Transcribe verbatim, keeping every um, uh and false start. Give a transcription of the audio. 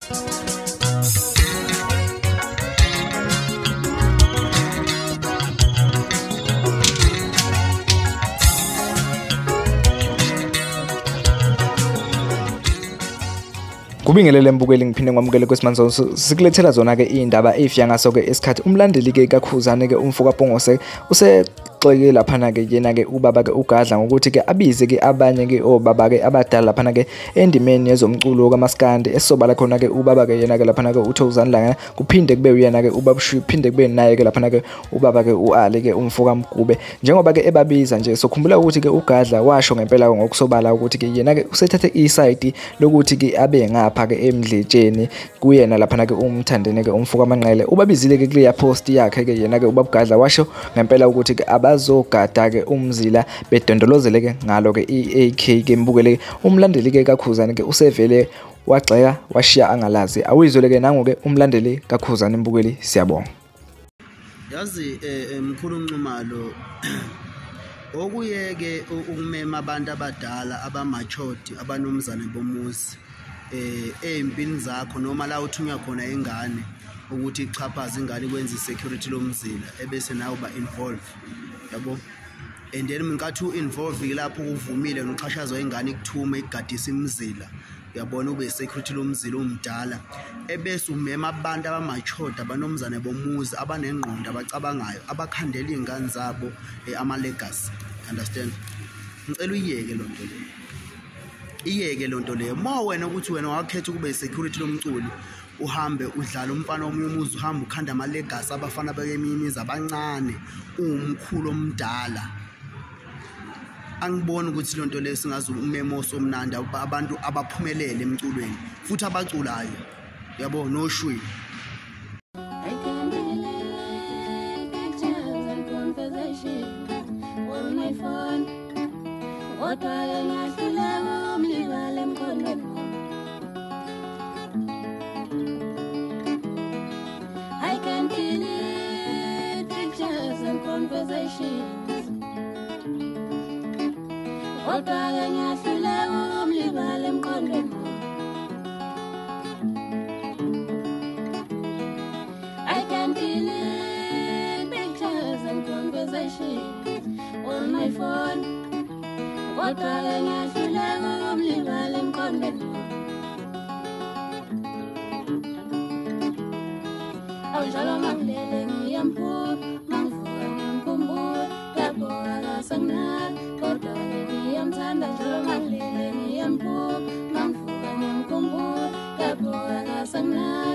Kubingelele mbukeli ngiphinde ngwamukele kwesimanje sikulethela zona ke indaba efya ngaso ke esikhathi umlandeli ke kaKhuzani ke umfuka Pongose use xeke lapha na ke yena ke ubaba ke ugadla ngokuthi ke abize ke abanye ke obaba ke abadala lapha na ke endimeni yezomculo kaMaskandi esobala khona ke ubaba ke yena ke lapha na ke uThokozani Langa kuphinde kube uyena ke ubaba Shu phinde kube naye ke lapha na ke ubaba ke uAli ke umfuka Mgube njengoba ke ebabiza nje sokhumbula ukuthi ke ugadla washo ngempela ngokusobala ukuthi ke yena ke usethathe iside lokuthi ke abe ngapha ke emdletsheni kuyena lapha na ke umthandene ke umfuka Manqele ubabizile ke kule post yakhe ke yena ke ubaba Gadla washo ngempela ukuthi ke bazogada ke umzila bedondolozele ke ngalo ke i-A K ke mbukele umlandeli ke kaKhuzani ke usevele wagxeka washiya angalazi awizole ke nango ke umlandeli kaKhuzani mbukeli siyabonga yazi emkhulu Nxumalo okuyeke ukumema abantu abadala abamachodi abanomzane bomuzi eh empini zakho noma la uthunywa khona ingane ukuthi ichaphaza ingane kwenza security lomzila ebese nawe ba involve yabo and then minkathi u involve lapho uvumile noxhashazwa ingane ikuthume igadisa imizila uyabona ube security lomzila umdala ebese umema abantu abamachoda abanomzane bomuzi abanengqondo abacabangayo abakhandela ingane zabo ama legacy understand ngicela uyeke lonto le iyeke lonto le mo wena ukuthi wena wakhetha kube security lomculi uhambe udlala umfana omunye umuzi uhamba ukhanda ama legacy abafana bekemimiza abancane umkhulu omdala angibona ukuthi lonto le singazi umemo somnandi abantu abaphumelele emculweni futhi abaculayo yabo noshwi I can delete pictures and conversations on my phone. What I am